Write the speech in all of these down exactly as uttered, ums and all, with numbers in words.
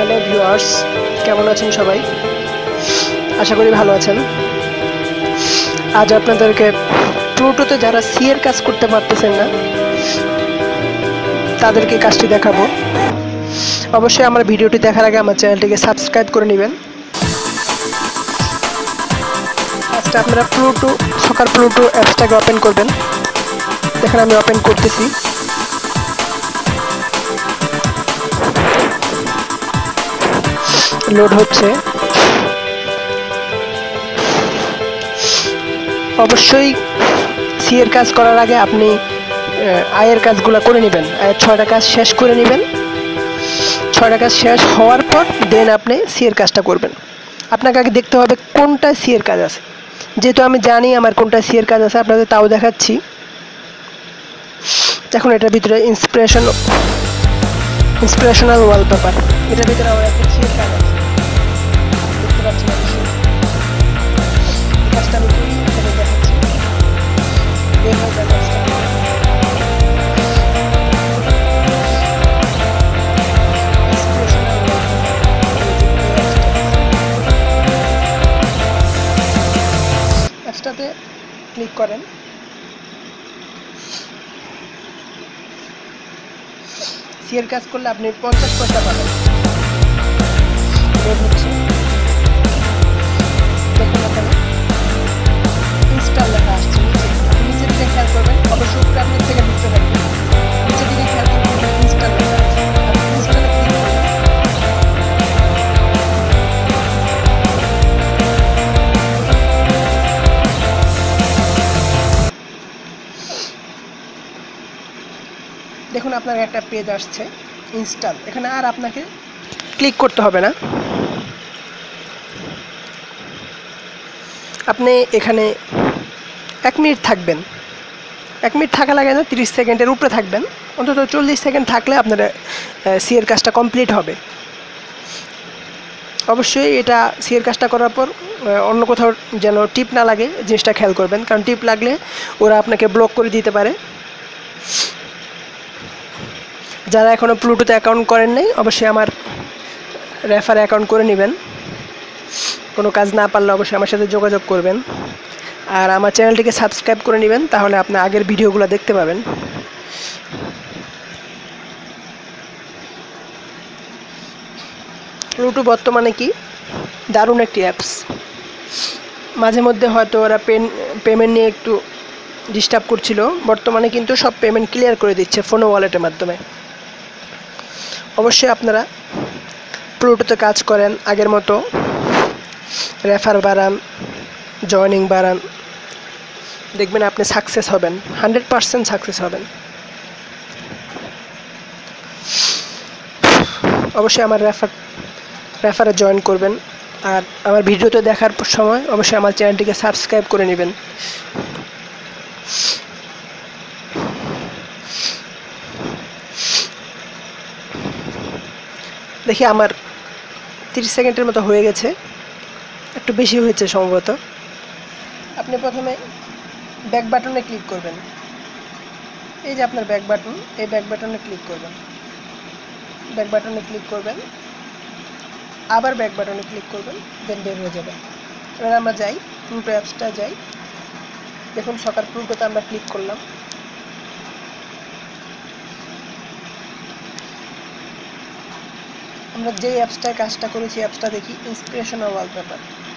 Hello viewers, কেমন আছেন সবাই? আশা করি ভালো আছেন। আজ আপনাদেরকে প্লুটোতে যারা সি এর কাজ করতে পারতেছেন না তাদেরকে কাজটি দেখাবো। অবশ্যই আমার ভিডিওটি দেখার আগে আমার চ্যানেলটিকে সাবস্ক্রাইব করে নেবেন। ফার্স্টে আপনারা প্লুটো সকার প্লুটো অ্যাপসটাকে ওপেন করবেন। দেখেন আমি ওপেন করতেছি। লোড হচ্ছে। অবশ্যই সি এর কাজ করার আগে আপনি আয়ের কাজগুলো করে নেবেন। আয়ের ছয়টা কাজ শেষ করে নেবেন। ছয়টা কাজ শেষ হওয়ার পর দেন আপনি সি এর কাজটা করবেন। আপনাকে আগে দেখতে হবে কোনটা সি এর কাজ আছে। যেহেতু আমি জানি আমার কোনটা সি এর কাজ আছে, আপনাদের তাও দেখাচ্ছি। এখন এটার ভিতরে ইন্সপিরেশন ইন্সপিরেশনাল ওয়ালপেপার, এটার ভিতরে আমার একটা সি এর কাজ আছে। দেখতে পাচ্ছেন অবশ্যই কাজটা আমি করি, এখানে দেখাচ্ছি। বের হয়ে যাবে কাজটা। অ্যাপসটাতে ক্লিক করেন। সি এর কাজ করলে আপনি পঞ্চাশ পয়সা পাবেন। লোড হচ্ছে। দেখুন এখানে ইনস্টল লেখা আসছে নিচে। আপনি নিচের দিকে খেয়াল করবেন, অবশ্যই উপরে আপনি থেকে ঢুকতে পারবেন। নিচের দিকে খেয়াল করবেন ইনস্টল লেখা আছে। আপনি ইনস্টলে ক্লিক করবেন। দেখুন আপনার একটা পেজ আসছে ইনস্টল। এখানে আর আপনাকে ক্লিক করতে হবে না। আপনি এখানে এক মিনিট থাকবেন। এক মিনিট থাকা লাগে না, তিরিশ সেকেন্ডের উপরে থাকবেন। অন্তত চল্লিশ সেকেন্ড থাকলে আপনার সি এর কাজটা কমপ্লিট হবে। অবশ্যই এটা সি এর কাজটা করার পর অন্য কোথাও যেন টিপ না লাগে, জিনিসটা খেয়াল করবেন। কারণ টিপ লাগলে ওরা আপনাকে ব্লক করে দিতে পারে। যারা এখনও প্লুটোতে অ্যাকাউন্ট করেন নাই, অবশ্যই আমার রেফার অ্যাকাউন্ট করে নেবেন। কোনো কাজ না পারলে অবশ্যই আমার সাথে যোগাযোগ করবেন। আর আমার চ্যানেলটিকে সাবস্ক্রাইব করে নেবেন, তাহলে আপনি আগের ভিডিওগুলো দেখতে পাবেন। প্লুটো বর্তমানে কি দারুণ একটি অ্যাপস। মাঝে মধ্যে হয়তো ওরা পেন পেমেন্ট নিয়ে একটু ডিস্টার্ব করছিল, বর্তমানে কিন্তু সব পেমেন্ট ক্লিয়ার করে দিচ্ছে ফোন ওয়ালেটের মাধ্যমে। অবশ্যই আপনারা প্লুটোতে কাজ করেন, আগের মতো রেফার বাড়ান, জয়নিং বাড়ান, দেখবেন আপনি সাকসেস হবেন, হান্ড্রেড পারসেন্ট সাকসেস হবেন। অবশ্যই আমার রেফার রেফারে জয়েন করবেন। আর আমার ভিডিওতে দেখার সময় অবশ্যই আমার চ্যানেলটিকে সাবস্ক্রাইব করে নেবেন। দেখি আমার তিরিশ সেকেন্ডের মতো হয়ে গেছে, একটু বেশি হয়েছে সম্ভবত। আপনি প্রথমে ব্যাক বাটনে ক্লিক করবেন। এই যে আপনার ব্যাক বাটন, এই ব্যাক বাটনে ক্লিক করবেন। ব্যাক বাটনে ক্লিক করবেন, আবার ব্যাক বাটনে ক্লিক করবেন, দেন বের হয়ে যাবেন। এবার আমরা যাই প্লুটো অ্যাপসটা যাই। দেখুন সকার প্লুটোতে আমরা ক্লিক করলাম। আমরা যে অ্যাপসটায় কাজটা করেছি অ্যাপসটা দেখি, ইন্সপিরেশনাল ওয়ালপেপার।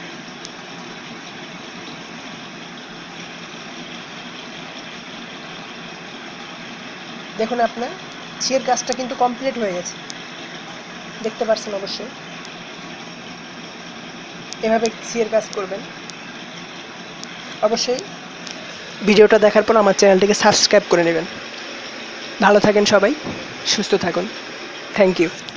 দেখুন আপনার সি এর কাজটা কিন্তু কমপ্লিট হয়ে গেছে, দেখতে পাচ্ছেন। অবশ্যই এভাবে সি এর কাজ করবেন। অবশ্যই ভিডিওটা দেখার পর আমার চ্যানেলটিকে সাবস্ক্রাইব করে নেবেন। ভালো থাকেন সবাই, সুস্থ থাকুন। Thank you.